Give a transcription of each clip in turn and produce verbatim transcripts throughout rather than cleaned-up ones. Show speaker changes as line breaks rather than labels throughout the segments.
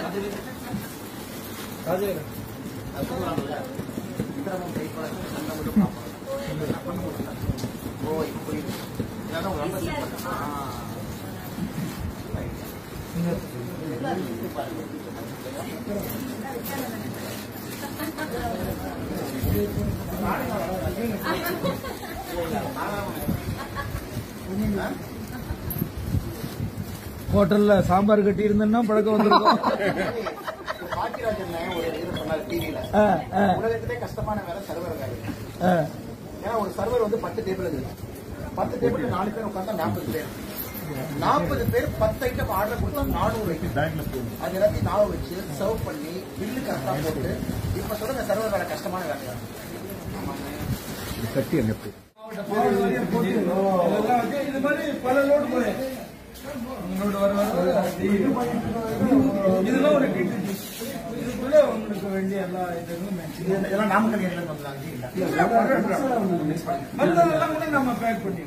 ஹோட்டல்ல சாம்பார் கட்டி இருந்தா பழக்கம் வந்துருக்கும்.
உலகத்திலே கஷ்டமான வேலை சர்வர் வேலை. ஏன்னா ஒரு சர்வர் வந்து பத்து டேபிள் இருக்கு. பத்து டேபிள் நாலு பேர் உட்காந்தா நாற்பது பேர் நாற்பது பேர் பத்து ஐட்டம் ஆர்டர் கொடுத்தா நானூறு ஐட்டம் அது எல்லாத்தையும் நாவ வச்சு சர்வ் பண்ணி பில்லு கரெக்டா போட்டு இப்ப சொல்லுங்க சர்வர் வேலை கஷ்டமான வேலையா?
இது மாதிரி பல லோடு போய் இதெல்லாம் ஒரு இதுக்குள்ள உங்களுக்கு வேண்டிய எல்லா
இதெல்லாம் நாமக்கல் ஏரியால
மற்றதெல்லாம் கூட நம்ம பேக் பண்ணி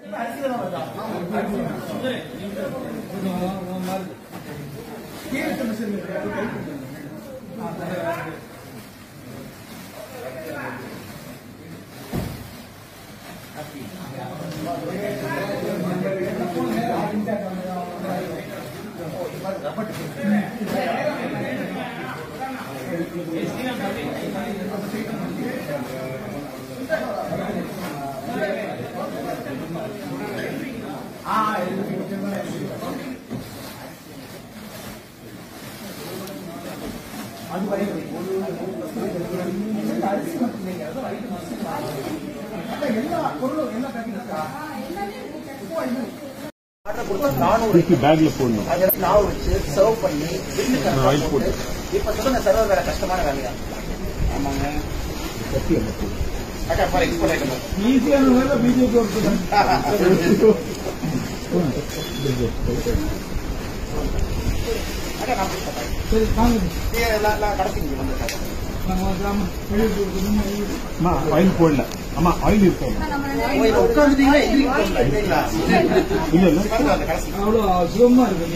எல்லா பொருளும் என்ன பேக்கிங் இருக்கா பேக்ல போடணும். நாவ வச்சு சர்வ் பண்ணி இப்ப சொல்லுங்க சர்வர் வேலை கஷ்டமான வேலையா? ஆமாங்க. ஈஸியான வேலை பிஜேபி
ஆயில் போடல. ஆமா ஆயில் இருக்கு.
அவ்வளோ சுகமா இருக்கு.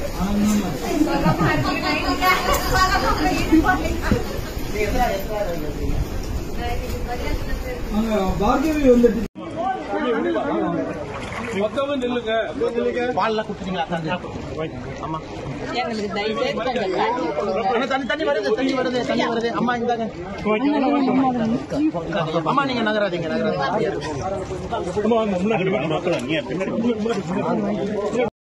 அங்க பார்கவி வந்துட்டு மொத்தமா நில்லுங்க.
பால்லாம் குடுத்துட்டீங்களா? ஆமா தண்ணி தண்ணி வருது தண்ணி வருது தண்ணி வருது. அம்மா இந்தாங்க. அம்மா நீங்க நகராதீங்க நகராதீங்க.